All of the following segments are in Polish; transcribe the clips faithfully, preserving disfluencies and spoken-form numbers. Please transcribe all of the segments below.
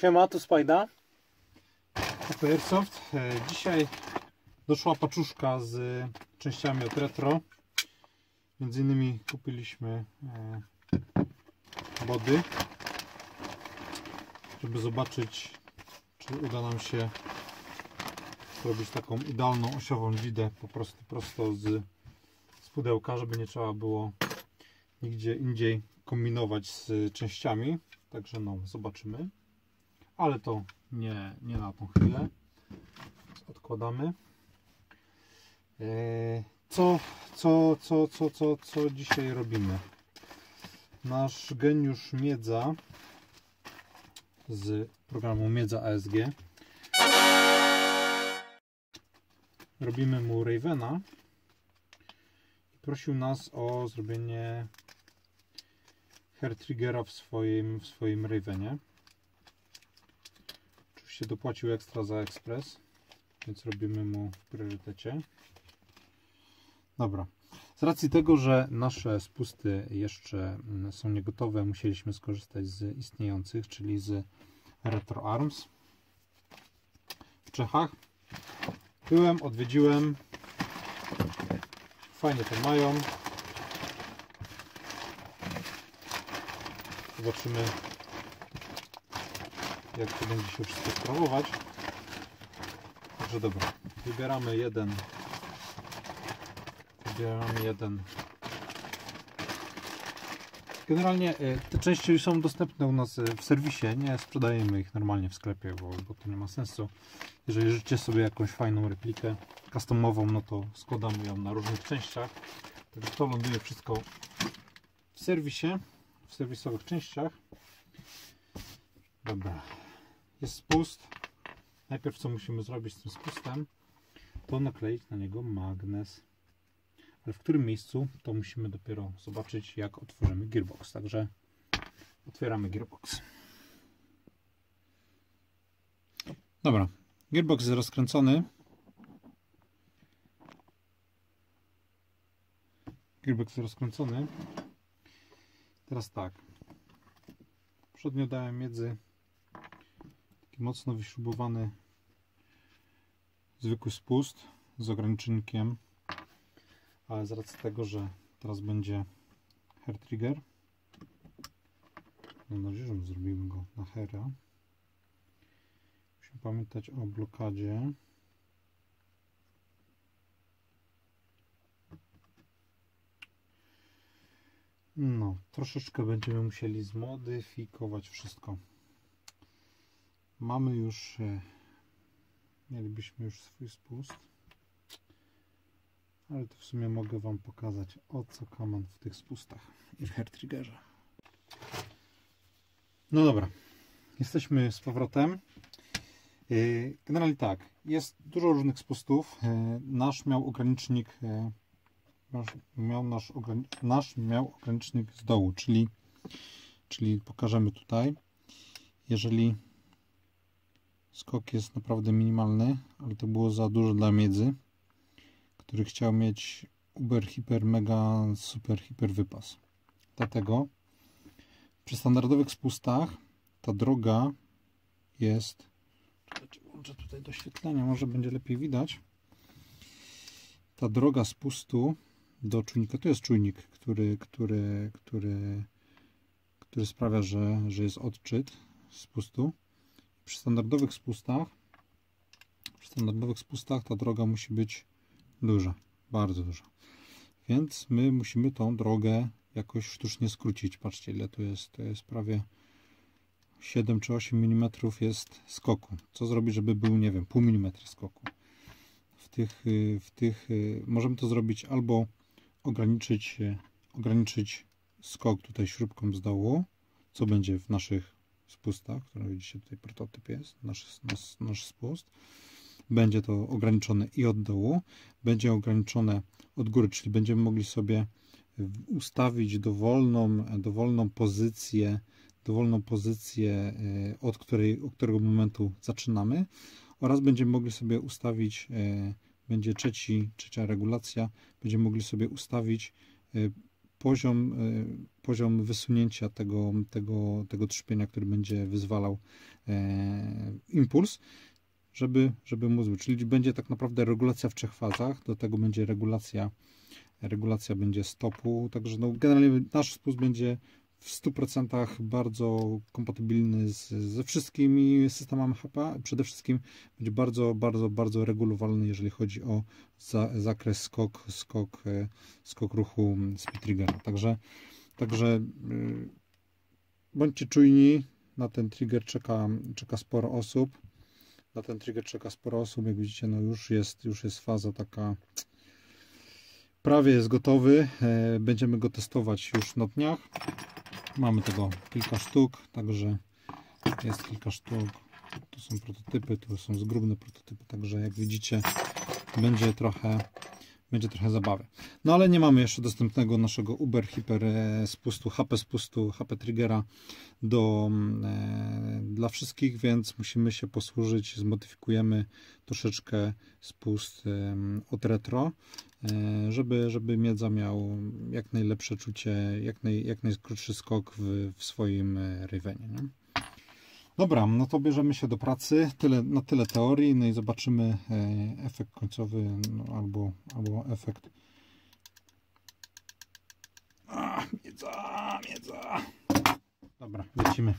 Siema, tu Spajda. Airsoft. Dzisiaj doszła paczuszka z częściami od Retro. Między innymi kupiliśmy body, żeby zobaczyć, czy uda nam się zrobić taką idealną osiową dźwignię po prostu prosto z, z pudełka, żeby nie trzeba było nigdzie indziej kombinować z częściami. Także no, zobaczymy. Ale to nie, nie na tą chwilę. Odkładamy. Co, co, co, co, co, co dzisiaj robimy? Nasz geniusz Miedza z programu Miedza A S G. Robimy mu Ravena i prosił nas o zrobienie hair triggera w swoim, w swoim Ravenie. Oczywiście dopłacił ekstra za ekspres, więc robimy mu w priorytecie. Dobra. Z racji tego, że nasze spusty jeszcze są niegotowe, musieliśmy skorzystać z istniejących, czyli z Retro Arms w Czechach. Byłem, odwiedziłem. Fajnie to mają. Zobaczymy, jak to będzie się wszystko sprawować. Także dobra, wybieramy jeden. Wybieramy jeden. Generalnie te części są dostępne u nas w serwisie. Nie sprzedajemy ich normalnie w sklepie, bo, bo to nie ma sensu. Jeżeli życzycie sobie jakąś fajną replikę customową, no to składamy ją na różnych częściach. Także to ląduje wszystko w serwisie, w serwisowych częściach. Dobra. Jest spust. Najpierw co musimy zrobić z tym spustem, to nakleić na niego magnes. Ale w którym miejscu, to musimy dopiero zobaczyć, jak otworzymy gearbox. Także otwieramy gearbox. Dobra, gearbox jest rozkręcony. Gearbox jest rozkręcony. Teraz tak. Poprzednio dałem miedzy taki mocno wyśrubowany zwykły spust z ogranicznikiem, ale z racji tego, że teraz będzie hair trigger, mam nadzieję, że zrobimy go na haira. Musimy pamiętać o blokadzie. No, troszeczkę będziemy musieli zmodyfikować wszystko. Mamy już, mielibyśmy już swój spust, ale to w sumie mogę Wam pokazać, o co kaman w tych spustach i w hair triggerze. No dobra, jesteśmy z powrotem. Generalnie tak, jest dużo różnych spustów. Nasz miał ogranicznik, nasz miał, nasz, nasz miał ogranicznik z dołu, czyli, czyli pokażemy tutaj. Jeżeli skok jest naprawdę minimalny, ale to było za dużo dla Miedzy, który chciał mieć uber, hiper, mega, super, hiper wypas. Dlatego przy standardowych spustach ta droga jest, czekajcie, włączę tutaj doświetlenie, może będzie lepiej widać. Ta droga spustu do czujnika, to jest czujnik, który, który, który, który sprawia, że, że jest odczyt spustu. Przy standardowych spustach, przy standardowych spustach ta droga musi być duża, bardzo duża. Więc my musimy tą drogę jakoś sztucznie skrócić. Patrzcie, ile tu jest. To jest prawie siedem czy osiem milimetrów jest skoku. Co zrobić, żeby był, nie wiem, pół milimetra skoku. W tych, w tych możemy to zrobić albo ograniczyć, ograniczyć skok tutaj śrubką z dołu, co będzie w naszych spustach, które widzicie tutaj, prototyp jest, nasz, nasz, nasz spust. Będzie to ograniczone i od dołu, będzie ograniczone od góry, czyli będziemy mogli sobie ustawić dowolną, dowolną pozycję, dowolną pozycję, od której, od którego momentu zaczynamy, oraz będziemy mogli sobie ustawić, będzie trzeci, trzecia regulacja, będziemy mogli sobie ustawić poziom, poziom wysunięcia tego, tego, tego trzpienia, który będzie wyzwalał impuls, żeby, żeby mózg, czyli będzie tak naprawdę regulacja w trzech fazach, do tego będzie regulacja, regulacja będzie stopu, także no generalnie nasz spust będzie w stu procentach bardzo kompatybilny z, ze wszystkimi systemami H P A. Przede wszystkim będzie bardzo, bardzo, bardzo regulowalny, jeżeli chodzi o za, zakres skok, skok, skok ruchu speed triggera. Także, także yy, bądźcie czujni, na ten trigger czeka, czeka sporo osób. Na ten trigger czeka sporo osób. Jak widzicie, no już jest, już jest faza taka, prawie jest gotowy. Będziemy go testować już na dniach. Mamy tego kilka sztuk, także jest kilka sztuk. Tu są prototypy, tu są zgrubne prototypy, także jak widzicie, będzie trochę, będzie trochę zabawy. No ale nie mamy jeszcze dostępnego naszego Uber Hiper spustu, H P spustu, H P triggera do, e, dla wszystkich, więc musimy się posłużyć, zmodyfikujemy troszeczkę spust e, od retro, e, żeby, żeby Miedza miał jak najlepsze czucie, jak, naj, jak najkrótszy skok w, w swoim Ravenie. Nie? Dobra, no to bierzemy się do pracy, tyle, na tyle teorii, no i zobaczymy e, efekt końcowy, no, albo, albo efekt. A, miedza, miedza. Dobra, lecimy.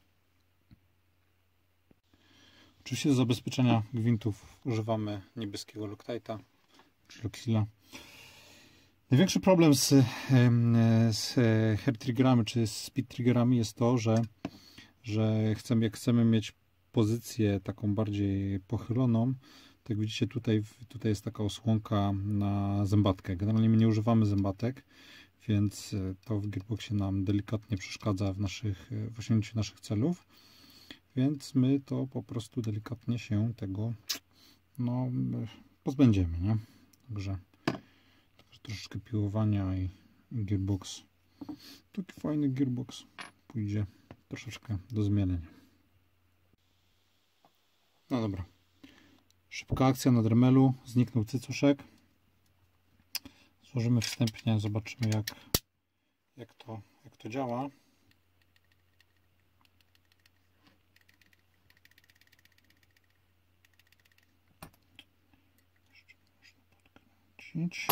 Oczywiście do zabezpieczenia gwintów używamy niebieskiego Loctite'a, czy Loxila. Największy problem z, z hair triggerami, czy z speed triggerami jest to, że że chcemy, jak chcemy mieć pozycję taką bardziej pochyloną, to jak widzicie tutaj, tutaj jest taka osłonka na zębatkę. Generalnie my nie używamy zębatek, więc to w Gearboxie nam delikatnie przeszkadza w, naszych, w osiągnięciu naszych celów, więc my to po prostu delikatnie się tego no, pozbędziemy, nie? Także, także troszeczkę piłowania i, i Gearbox, taki fajny Gearbox pójdzie troszeczkę do zmienienia. No dobra. Szybka akcja na Dremelu. Zniknął cycuszek. Złożymy wstępnie, zobaczymy jak, jak, to, jak to działa. Jeszcze można podkręcić.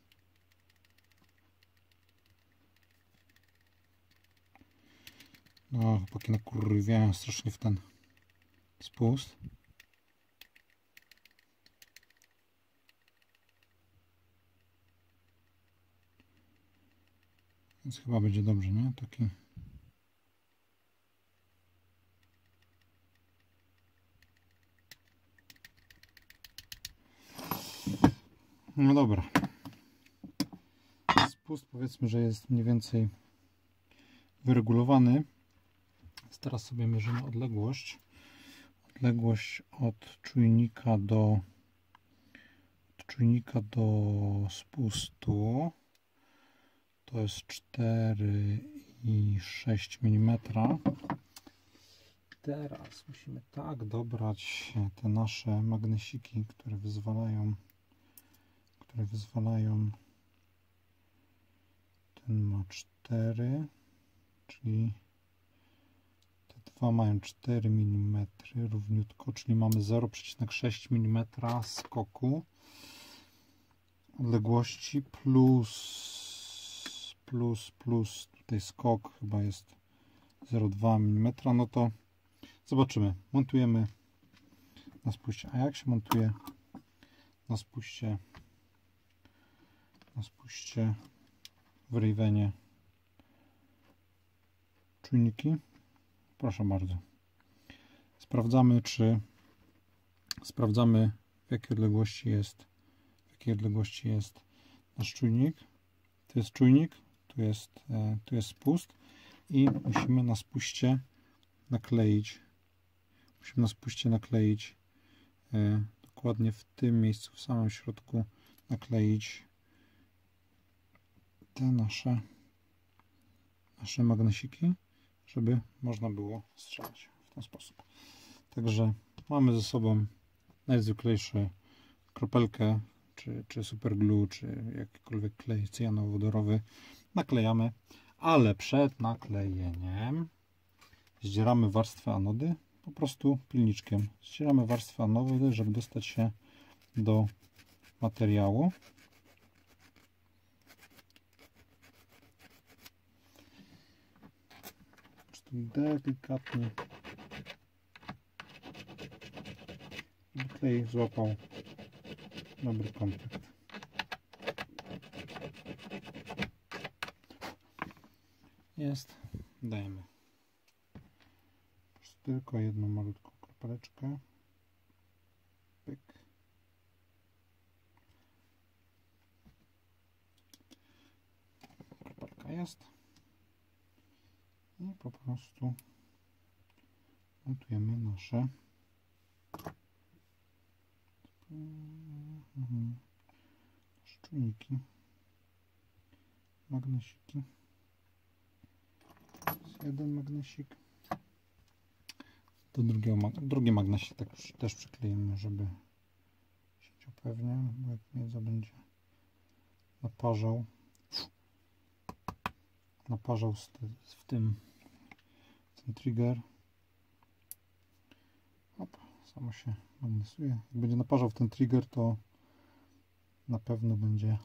No, chłopaki nakurwiają strasznie w ten spust. Więc chyba będzie dobrze, nie? Taki. No dobra. Spust powiedzmy, że jest mniej więcej wyregulowany. Teraz sobie mierzymy odległość. Odległość od czujnika do od czujnika do spustu to jest cztery i sześć milimetrów. Teraz musimy tak dobrać te nasze magnesiki, które wyzwalają, które wyzwalają. Ten ma cztery, czyli dwa mają cztery milimetry równiutko, czyli mamy zero przecinek sześć milimetra skoku odległości plus plus plus tutaj skok chyba jest zero przecinek dwa milimetra. No to zobaczymy, montujemy na spuście. A jak się montuje na spuście na spuście w Ravenie czujniki? Proszę bardzo. Sprawdzamy, czy sprawdzamy w jakiej odległości jest w jakiej odległości jest nasz czujnik. Tu jest czujnik, tu jest, tu jest spust i musimy na spuście nakleić musimy na spuście nakleić e, dokładnie w tym miejscu, w samym środku nakleić te nasze nasze magnesiki, żeby można było strzelać w ten sposób. Także mamy ze sobą najzwyklejszy kropelkę, czy, czy superglue, czy jakikolwiek klej cyjanowodorowy naklejamy, ale przed naklejeniem zdzieramy warstwę anody po prostu pilniczkiem. Zdzieramy warstwę anody, żeby dostać się do materiału. Delikatnie, żeby klej złapał dobry kontakt. Jest, dajemy tylko jedną malutką kropeleczkę. Pyk. Kropelka jest. I po prostu montujemy nasze nasze czujniki, magnesiki. Jest jeden magnesik. Do drugiego drugi magnesik tak też przykleimy, żeby się upewniał, bo jak miedza będzie naparzał naparzał w tym, ten trigger. Hop, samo się magnesuje. Jak będzie naparzał w ten trigger, to na pewno będzie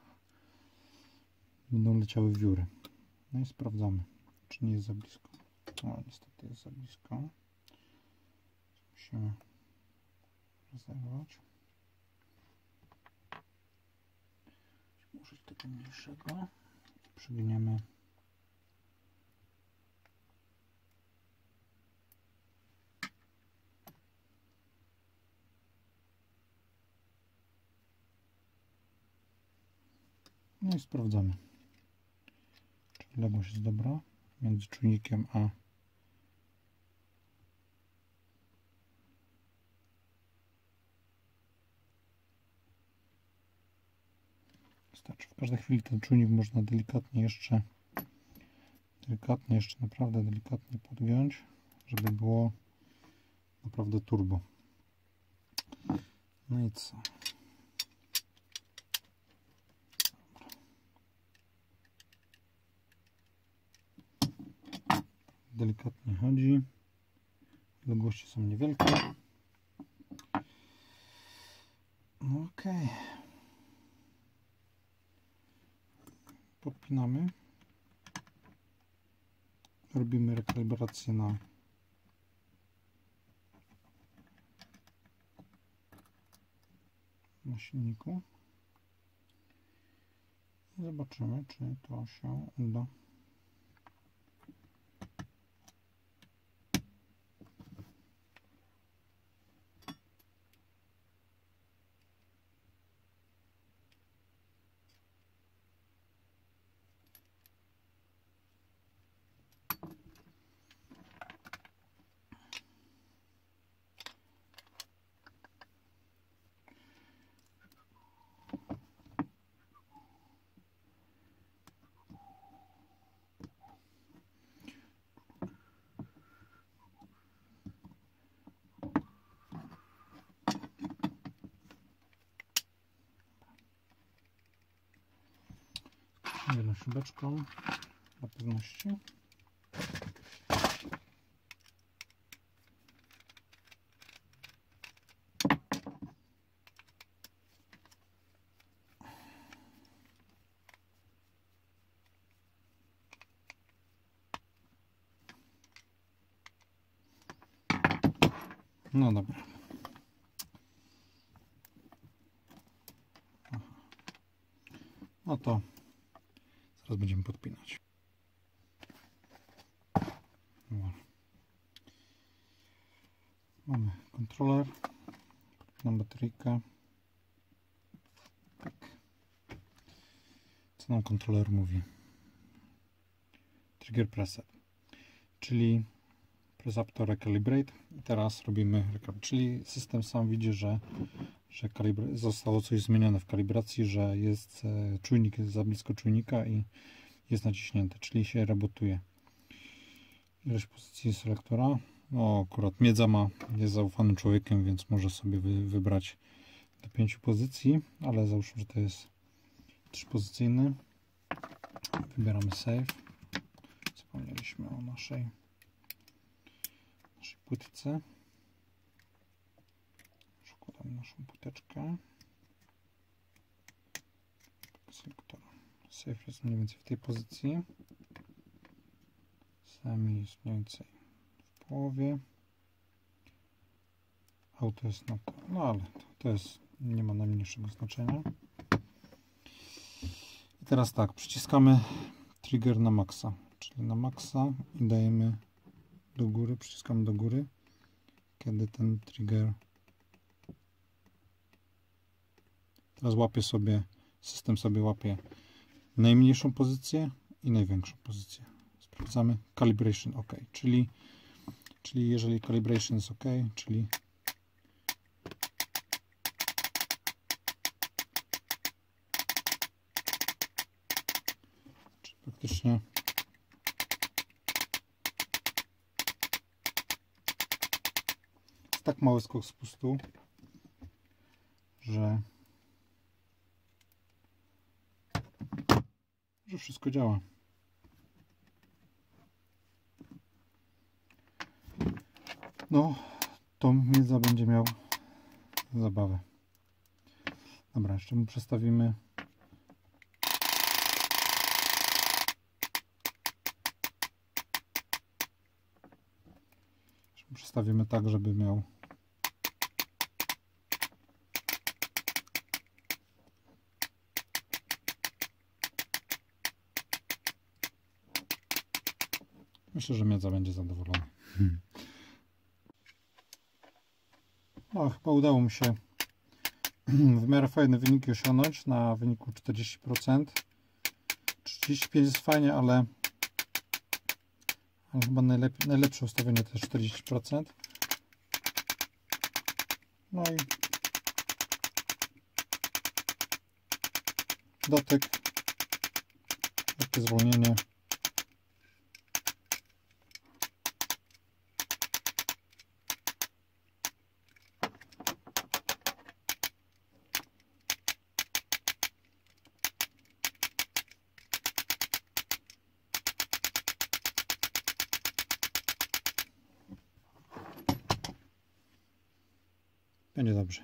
będą leciały wióry. No i sprawdzamy, czy nie jest za blisko. O, niestety jest za blisko. Musimy rozerwać. Użyć tego mniejszego. Przygniemy. No i sprawdzamy, czy odległość jest dobra między czujnikiem a wystarczy. W każdej chwili ten czujnik można delikatnie jeszcze delikatnie jeszcze naprawdę delikatnie podgiąć, żeby było naprawdę turbo. No i co? Delikatnie chodzi. Odległości są niewielkie. No ok. Podpinamy. Robimy rekalibrację na na silniku. I zobaczymy, czy to się uda. Jedną śrubeczką dla pewności. No dobra. Aha. No to teraz będziemy podpinać. Dobra. Mamy kontroler. Podpinam bateryjkę. Tak. Co nam kontroler mówi? Trigger preset, czyli press up to recalibrate. I teraz robimy recalibrate, czyli system sam widzi, że, że zostało coś zmienione w kalibracji, że jest e, czujnik jest za blisko czujnika i jest naciśnięte, czyli się rebotuje. Ilość pozycji selektora. No akurat Miedza ma, jest zaufanym człowiekiem, więc może sobie wy, wybrać do pięciu pozycji, ale załóżmy, że to jest trzypozycyjny. Wybieramy save. Zapomnieliśmy o naszej, naszej płytce. Wkładamy naszą płyteczkę. Selektor. Save jest mniej więcej w tej pozycji. Sami jest mniej więcej w połowie. Auto jest na to, no ale to, to jest, nie ma najmniejszego znaczenia. I teraz tak, przyciskamy trigger na maksa, czyli na maksa i dajemy do góry, przyciskamy do góry, kiedy ten trigger teraz łapie sobie, system sobie łapie najmniejszą pozycję i największą pozycję. Sprawdzamy calibration OK, czyli, czyli jeżeli calibration jest OK, czyli praktycznie jest tak mały skok spustu, że, że wszystko działa. No, to Miedza będzie miał zabawę. Dobra, jeszcze mu przestawimy Przestawimy tak, żeby miał myślę, że Miedza będzie zadowolony. Hmm. No, chyba udało mi się w miarę fajne wyniki osiągnąć na wyniku czterdzieści procent. trzydzieści pięć procent jest fajnie, ale ale chyba najlep najlepsze ustawienie to jest czterdzieści procent. No i dotyk, takie zwolnienie. Będzie dobrze.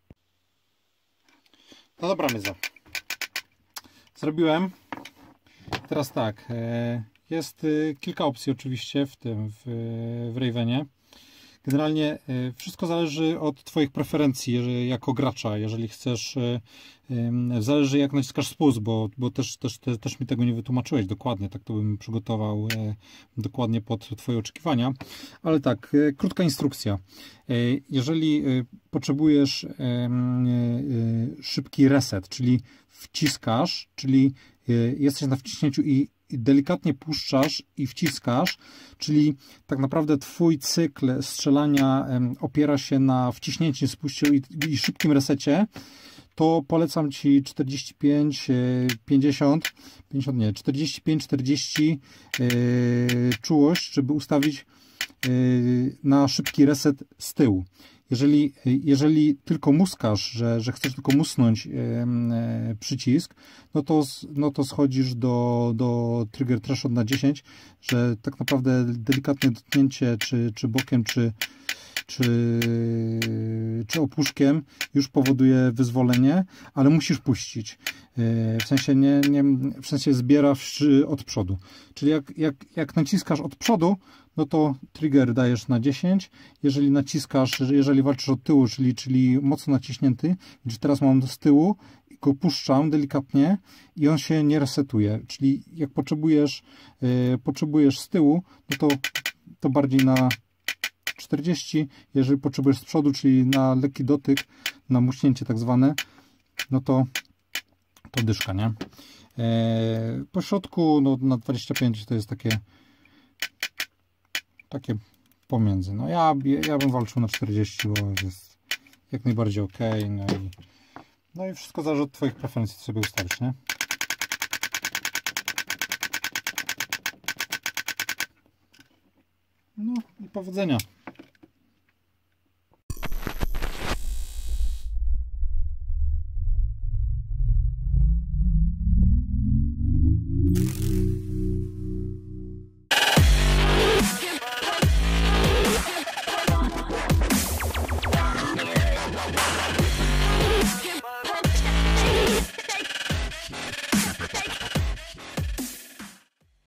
No dobra, Miedza. Zrobiłem. Teraz tak. Jest kilka opcji oczywiście w tym, w, w Ravenie. Generalnie wszystko zależy od Twoich preferencji jeżeli, jako gracza. Jeżeli chcesz, zależy jak naciskasz spust, bo, bo też, też, też, też mi tego nie wytłumaczyłeś dokładnie. Tak to bym przygotował dokładnie pod Twoje oczekiwania. Ale tak, krótka instrukcja. Jeżeli potrzebujesz szybki reset, czyli wciskasz, czyli jesteś na wciśnięciu i delikatnie puszczasz i wciskasz, czyli tak naprawdę Twój cykl strzelania opiera się na wciśnięciu, spuściu i, i szybkim resecie, to polecam Ci czterdzieści pięć, pięćdziesiąt, pięćdziesiąt nie, czterdzieści pięć, czterdzieści yy, czułość, żeby ustawić yy, na szybki reset z tyłu. Jeżeli, jeżeli tylko muskasz, że, że chcesz tylko musnąć e, przycisk, no to, no to schodzisz do, do trigger threshold na dziesięć, że tak naprawdę delikatne dotknięcie czy, czy bokiem, czy, czy, czy opuszkiem już powoduje wyzwolenie, ale musisz puścić. E, w sensie nie, nie w sensie zbiera w, od przodu. Czyli jak, jak, jak naciskasz od przodu, no to trigger dajesz na dziesięć. Jeżeli naciskasz, jeżeli walczysz od tyłu, czyli, czyli mocno naciśnięty, więc teraz mam z tyłu i go puszczam delikatnie i on się nie resetuje. Czyli jak potrzebujesz, yy, potrzebujesz z tyłu, no to, to bardziej na czterdzieści. Jeżeli potrzebujesz z przodu, czyli na lekki dotyk, na muśnięcie tak zwane, no to, to dyszka, nie? Yy, po środku no, na dwadzieścia pięć to jest takie takie pomiędzy. No ja, ja bym walczył na czterdzieści, bo jest jak najbardziej ok. No i, no i wszystko zależy od Twoich preferencji, co sobie ustawić, nie? No i powodzenia.